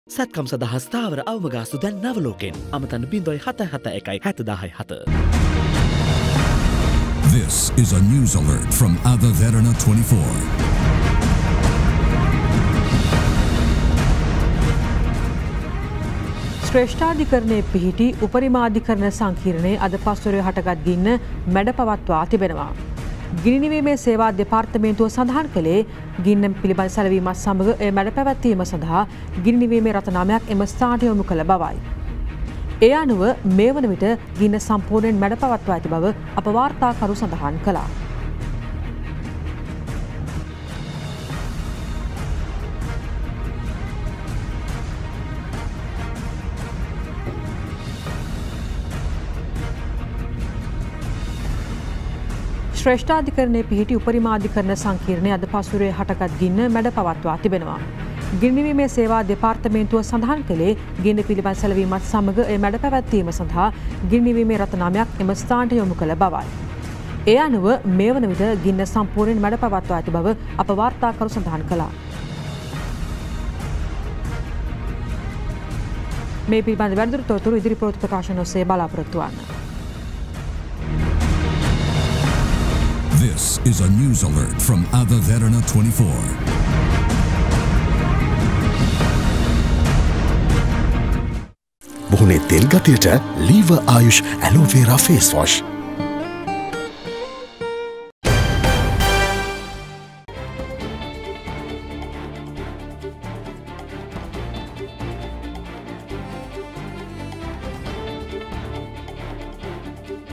සැත්කම් සඳහා ස්ථාවර අවමගාස්තු දැන් නවලෝකෙන් අමතන්න 0.771 This is a news alert from Ava Verana 24. ශ්‍රේෂ්ඨාධිකරණයේ පිහිටි උපරිමාධිකරණ සංකීර්ණයේ අද පස්වරේ හටගත් ගින්න මැඩ පවත්වා තිබෙනවා. ගිනිනිවීමේ සේවා දෙපාර්තමේන්තුව සඳහන් කළේ ගින්න පිළිබඳ සැලවීමත් සමග එය මැඩ පැවැත්වීම සඳහා ගිනිනිවීමේ රථ 9ක් එම ස්ථානයට යොමු කළ බවයි. ඒ අනුව මේ වන විට ගින්න සම්පූර්ණයෙන් මැඩ පවත්වා ඇති බව අප වාර්තාකරු සඳහන් කළා. ශ්‍රේෂ්ඨාධිකරණයේ පිහිටි උපරිමාධිකරණ සංකීර්ණයේ අද පස්වරේ හටගත් ගින්න මැඩ පවත්වා තිබෙනවා. ගිනිනිවීමේ සේවා දෙපාර්තමේන්තුව සඳහන් කළේ ගින්න පිළිබඳ සැලවීමත් සමග එය මැඩ පැවැත්වීම සඳහා ගිනිනිවීමේ රථ 9ක් එම ස්ථානයට යොමු කළ බවයි. ඒ අනුව මේ වන විට ගින්න සම්පූර්ණයෙන් මැඩ පවත්වා ඇති බව අප වාර්තාකරු සඳහන් කළා. මේ පිළිබඳ වැඩිදුර තොරතුරු ඉදිරි ප්‍රවෘත්ති ප්‍රකාශන ඔස්සේ බලාපොරොත්තු වන්න. This is a news alert from Ava Verana 24. Bohne tel gatiyata Lever Ayush Aloe Vera face wash.